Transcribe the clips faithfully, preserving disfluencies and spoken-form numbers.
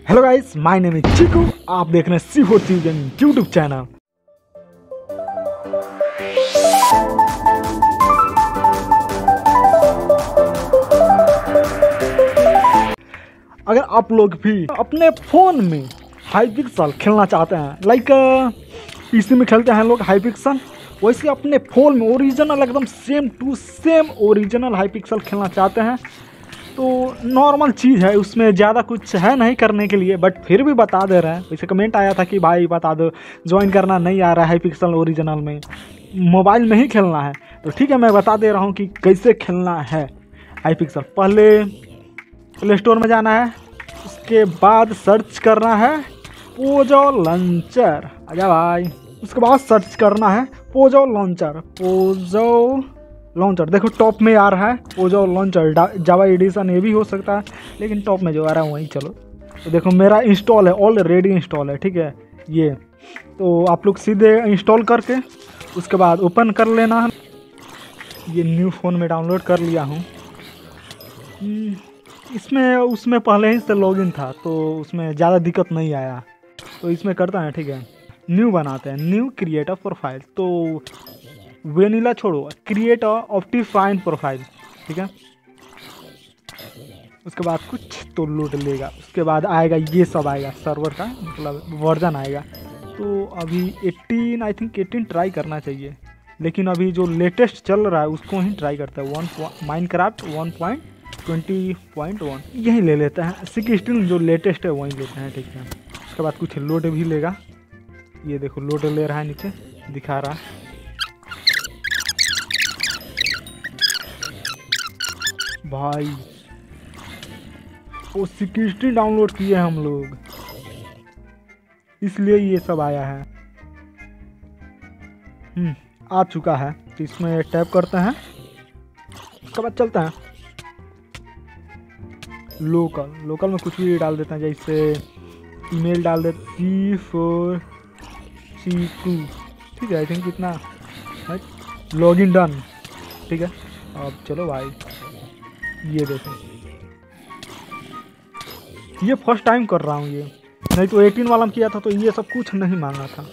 Hello guys, my name is Chiku. आप देख रहे हैं C four C gaming YouTube channel. अगर आप लोग भी अपने फोन में हाई पिक्सल खेलना चाहते हैं, लाइक पीसी में खेलते हैं लोग हाई पिक्सल, वैसे अपने फोन में ओरिजिनल एकदम same to same original high pixel खेलना चाहते हैं तो नॉर्मल चीज़ है, उसमें ज़्यादा कुछ है नहीं करने के लिए, बट फिर भी बता दे रहे हैं। वैसे कमेंट आया था कि भाई बता दो, ज्वाइन करना नहीं आ रहा है हाई पिक्सल ओरिजिनल में, मोबाइल में ही खेलना है। तो ठीक है, मैं बता दे रहा हूँ कि कैसे खेलना है हाई पिक्सल। पहले प्ले स्टोर में जाना है, उसके बाद सर्च करना है पोजो लॉन्चर। आजा भाई, उसके बाद सर्च करना है पोजो लॉन्चर। पोजो लॉन्चर देखो टॉप में आ रहा है पोजो लॉन्चर, जावा एडिशन, ये भी हो सकता है, लेकिन टॉप में जो आ रहा है वहीं चलो। तो देखो मेरा इंस्टॉल है, ऑलरेडी इंस्टॉल है, ठीक है। ये तो आप लोग सीधे इंस्टॉल करके उसके बाद ओपन कर लेना है। ये न्यू फ़ोन में डाउनलोड कर लिया हूँ। इसमें उसमें पहले ही से लॉगिन था तो उसमें ज़्यादा दिक्कत नहीं आया, तो इसमें करता है। ठीक है, न्यू बनाते हैं, न्यू क्रिएट अ प्रोफाइल। तो वेनिला छोड़ो, क्रिएट अ ऑप्टिफाइन प्रोफाइल, ठीक है। उसके बाद कुछ तो लोड लेगा, उसके बाद आएगा ये सब आएगा, सर्वर का मतलब वर्जन आएगा। तो अभी eighteen, I think eighteen try करना चाहिए, लेकिन अभी जो लेटेस्ट चल रहा है उसको ही ट्राई करता है। One Minecraft one point twenty point one यही ले लेते हैं। सिक्सटीन जो लेटेस्ट है वही लेते हैं, ठीक है। उसके बाद कुछ लोड भी लेगा, ये देखो लोड ले रहा है, नीचे दिखा रहा है। भाई वो सिक्सटीन डाउनलोड किए हम लोग, इसलिए ये सब आया है। हम्म आ चुका है, तो इसमें टैप करते हैं, उसके बाद चलते हैं लोकल। लोकल में कुछ भी डाल देते हैं, जैसे ईमेल डाल देते सी फोर सी टू, ठीक है। आई थिंक इतना लॉगिन डन, ठीक है। अब चलो भाई, ये देखो ये फर्स्ट टाइम कर रहा हूँ ये, नहीं तो एटीन वाला में किया था तो ये सब कुछ नहीं मांगा था।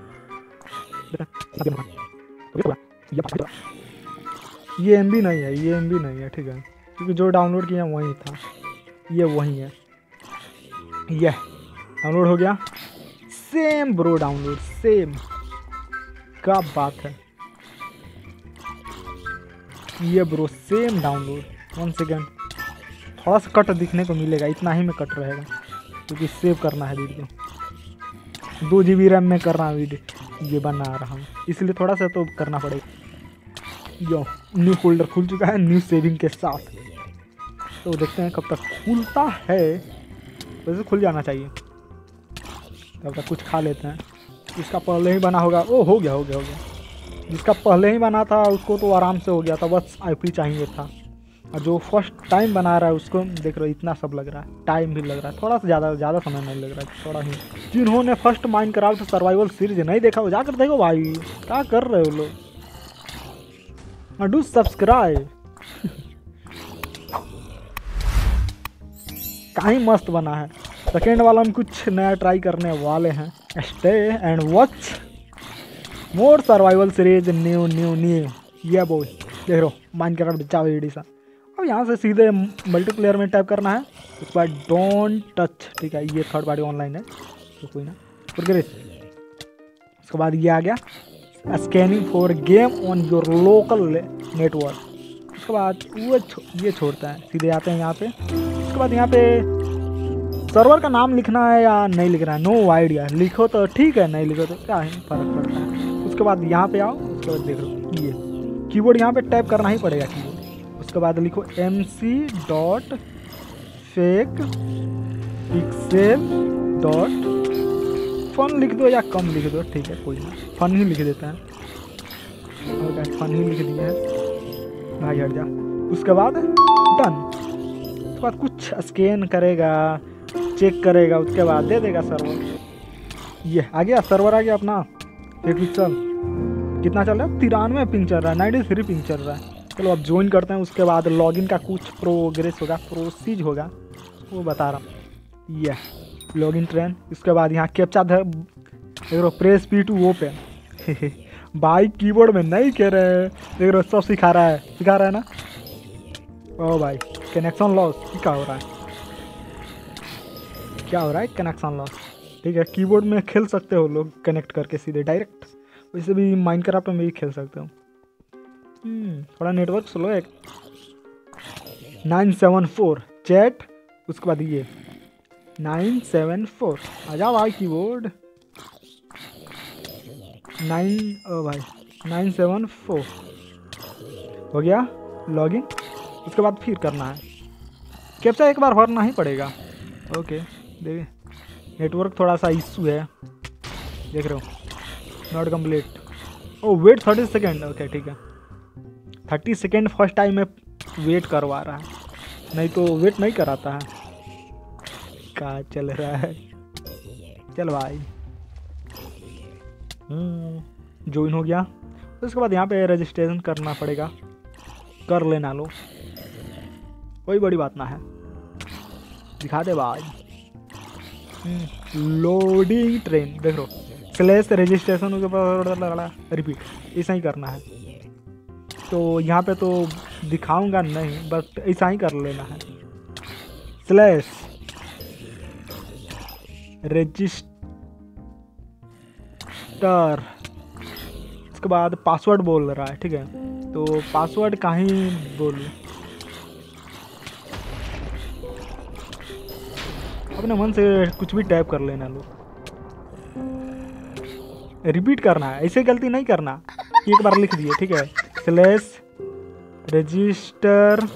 ये एम बी नहीं है, ये एम बी नहीं है, ठीक है, क्योंकि जो डाउनलोड किया वही था, ये वही है। ये डाउनलोड हो गया, सेम ब्रो डाउनलोड, सेम। क्या बात है, ये bro same download. One second, थोड़ा सा कट दिखने को मिलेगा, इतना ही में कट रहेगा क्योंकि सेव करना है वीडियो। दो जी बी रैम में कर रहा हूँ वीडियो, ये बना रहा हूँ, इसलिए थोड़ा सा तो करना पड़ेगा। यो न्यू फोल्डर खुल चुका है न्यू सेविंग के साथ। तो देखते हैं कब तक खुलता है, वैसे खुल जाना चाहिए। तब तक कुछ खा लेते हैं। इसका पहले ही बना होगा, ओ हो गया हो गया हो गया। जिसका पहले ही बना था उसको तो आराम से हो गया था, बस आई पी चाहिए था। और जो फर्स्ट टाइम बना रहा है उसको देख रहे हो, इतना सब लग रहा है, टाइम भी लग रहा है, थोड़ा सा ज़्यादा ज़्यादा समय नहीं लग रहा है, थोड़ा ही। जिन्होंने फर्स्ट माइनक्राफ्ट सर्वाइवल सीरीज नहीं देखा वो जाकर देखो भाई, क्या कर रहे हो लोग, डू सब्सक्राइब। कहीं मस्त बना है। सेकेंड वाला हम कुछ नया ट्राई करने वाले हैं। Stay and watch more survival series new new new. ये बॉय देख लो माइनक्राफ्ट जावा एडिशन। अब यहाँ से सीधे मल्टीप्लेयर में टाइप करना है, उसके बाद डोंट टच, ठीक है। ये थर्ड पार्टी ऑनलाइन है तो कोई ना, प्रोग्रेस। उसके बाद ये आ गया scanning for game on your local network. उसके बाद वो छो, ये छोड़ता है, सीधे आते हैं यहाँ पे। उसके बाद यहाँ पे सर्वर का नाम लिखना है या नहीं लिखना है, नो आइडिया। लिखो तो ठीक है, नहीं लिखो तो क्या है, फर्क पड़ता है। उसके बाद यहाँ पे आओ, उसके बाद देख लो ये कीबोर्ड यहाँ पे टाइप करना ही पड़ेगा कीबोर्ड। उसके बाद लिखो M C dot fake pixel dot fun लिख दो या कम लिख दो, ठीक है, कोई नहीं, फन ही लिख देते हैं। ओके, फन ही लिख दिए हैं भाई, हट जा। उसके बाद डन। उसके बाद कुछ स्कैन करेगा, चेक करेगा, उसके बाद दे देगा सर्वर। ये आ गया, सर्वर आ गया अपना। एक पिक्सल कितना चल रहा है, तिरानवे पिंग चल रहा है, नाइन्टी थ्री पिंग चल रहा है। चलो अब ज्वाइन करते हैं। उसके बाद लॉगिन का कुछ प्रोग्रेस होगा, प्रोसीज होगा, वो बता रहा हूँ। ये लॉगिन ट्रेन। इसके बाद यहाँ कैप्चा देख रो, प्रेस पी टू ओपन। भाई कीबोर्ड में नहीं कह रहे हैं, देख रो सब सिखा रहा है, सिखा रहा है ना। ओ भाई कनेक्शन लॉस, क्या हो रहा है, क्या हो रहा है, कनेक्शन लॉस। ठीक है, कीबोर्ड में खेल सकते हो लोग कनेक्ट करके सीधे डायरेक्ट, वैसे भी माइनक्राफ्ट में भी खेल सकते हो। थोड़ा नेटवर्क स्लो है। नाइन सेवन फोर चैट, उसके बाद ये नाइन सेवन फोर, आ जाओ भाई कीबोर्ड। नाइन, ओ भाई नाइन सेवन फोर हो गया लॉगिन। उसके बाद फिर करना है कैप्चा, एक बार भरना ही पड़ेगा। ओके देखिए नेटवर्क थोड़ा सा इशू है, देख रहे हो, not complete. Oh wait thirty second, okay ठीक है, थर्टी सेकेंड फर्स्ट टाइम में वेट करवा रहा है, नहीं तो वेट नहीं कराता है। क्या चल रहा है, चल भाई। हम्म ज्वाइन हो गया। तो उसके बाद यहाँ पे रजिस्ट्रेशन करना पड़ेगा, कर लेना लो, कोई बड़ी बात ना है। दिखा दे भाई। लोडिंग ट्रेन, देख लो, स्लैश रजिस्ट्रेशन उसके बाद रिपीट, ऐसा ही करना है। तो यहाँ पे तो दिखाऊंगा नहीं, बस ऐसा ही कर लेना है। स्लैश रजिस्टर, उसके बाद पासवर्ड बोल रहा है, ठीक है, तो पासवर्ड कहीं बोलूँ, अपने मन से कुछ भी टाइप कर लेना लो। रिपीट करना है, ऐसे गलती नहीं करना, एक बार लिख दिए, ठीक है, स्लैश रजिस्टर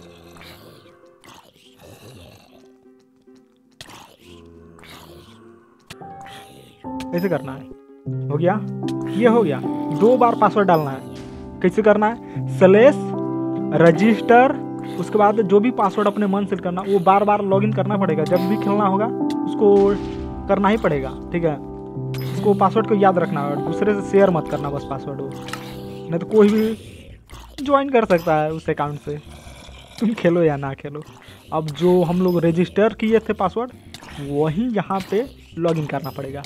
ऐसे करना है। हो गया, ये हो गया। दो बार पासवर्ड डालना है। कैसे करना है, स्लैश रजिस्टर, उसके बाद जो भी पासवर्ड अपने मन से करना, वो बार बार लॉगिन करना पड़ेगा। जब भी खेलना होगा उसको करना ही पड़ेगा, ठीक है। उसको पासवर्ड को याद रखना और दूसरे से शेयर मत करना बस पासवर्ड वो, नहीं तो कोई भी ज्वाइन कर सकता है उस अकाउंट से, तुम खेलो या ना खेलो। अब जो हम लोग रजिस्टर किए थे पासवर्ड, वही यहाँ पे लॉगिन करना पड़ेगा।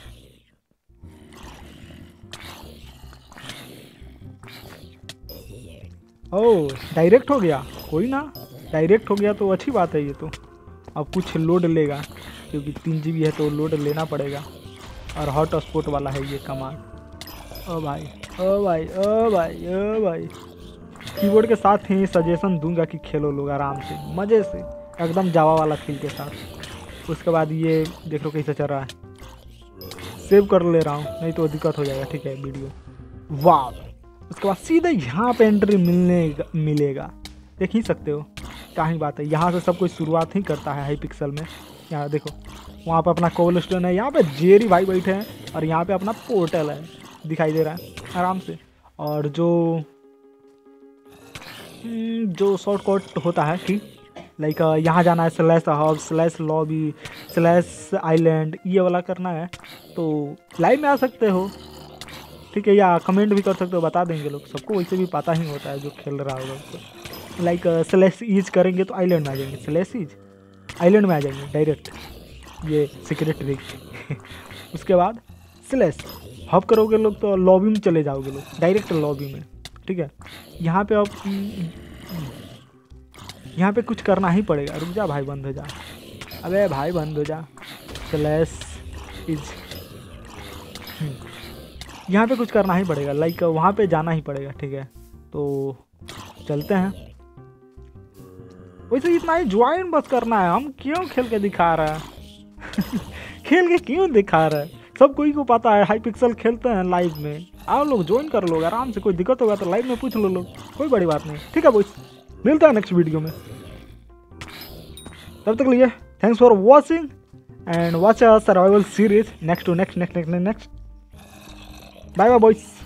ओह डायरेक्ट हो गया, कोई ना, डायरेक्ट हो गया तो अच्छी बात है। ये तो अब कुछ लोड लेगा, क्योंकि तीन जी बी है तो लोड लेना पड़ेगा। और हॉट स्पॉट वाला है ये कमांड। ओ भाई ओ भाई ओ भाई ओ भाई, कीबोर्ड के साथ ही सजेशन दूंगा कि खेलो लोग आराम से, मज़े से, एकदम जावा वाला फील के साथ। उसके बाद ये देख लो कैसे चल रहा है, सेव कर ले रहा हूँ, नहीं तो दिक्कत हो जाएगा, ठीक है वीडियो। वाह, उसके बाद सीधे यहाँ पे एंट्री मिलने मिलेगा, देख ही सकते हो, क्या ही बात है। यहाँ से सब कुछ शुरुआत ही करता है हाई पिक्सल में। यहाँ देखो, वहाँ पे अपना कोबल स्टोन है, यहाँ पे जेरी भाई बैठे हैं, और यहाँ पे अपना पोर्टल है, दिखाई दे रहा है आराम से। और जो जो शॉर्टकट होता है कि लाइक यहाँ जाना है, slash hub, slash lobby, slash island, ये वाला करना है तो लाइव में आ सकते हो, ठीक है, या कमेंट भी कर सकते हो, बता देंगे लोग, सबको वैसे भी पता ही होता है जो खेल रहा होगा उसको। लाइक स्लैश ईज करेंगे तो आइलैंड में आ जाएंगे, स्लैश ईज आइलैंड में आ जाएंगे डायरेक्ट, ये सीक्रेट ट्रिक। उसके बाद स्लैश हब करोगे लोग तो लॉबी में चले जाओगे लोग, डायरेक्ट लॉबी में, ठीक है। यहाँ पे अब यहाँ पे कुछ करना ही पड़ेगा, रुक जा भाई, बंद हो जा, अबे भाई बंद हो जा। स्लैश इज, यहाँ पे कुछ करना ही पड़ेगा, लाइक वहाँ पे जाना ही पड़ेगा, ठीक है। तो चलते हैं, वैसे इतना ही ज्वाइन बस करना है, हम क्यों खेल के दिखा रहा है खेल के क्यों दिखा रहा है, सब कोई को पता है हाई पिक्सल खेलते हैं लाइव में। आओ लोग ज्वाइन कर लो आराम से, कोई दिक्कत होगा तो लाइव में पूछ लो लोग, कोई बड़ी बात नहीं, ठीक है बॉयस। मिलता है नेक्स्ट वीडियो में, तब तक लिए thanks for watching and watch a survival series next to next next next next. Bye bye boys.